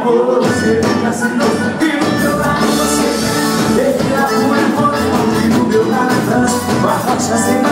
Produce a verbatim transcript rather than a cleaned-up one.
você nascendo e no meu lado você. Ele lá no meu corpo e no meu lado, com a rocha sem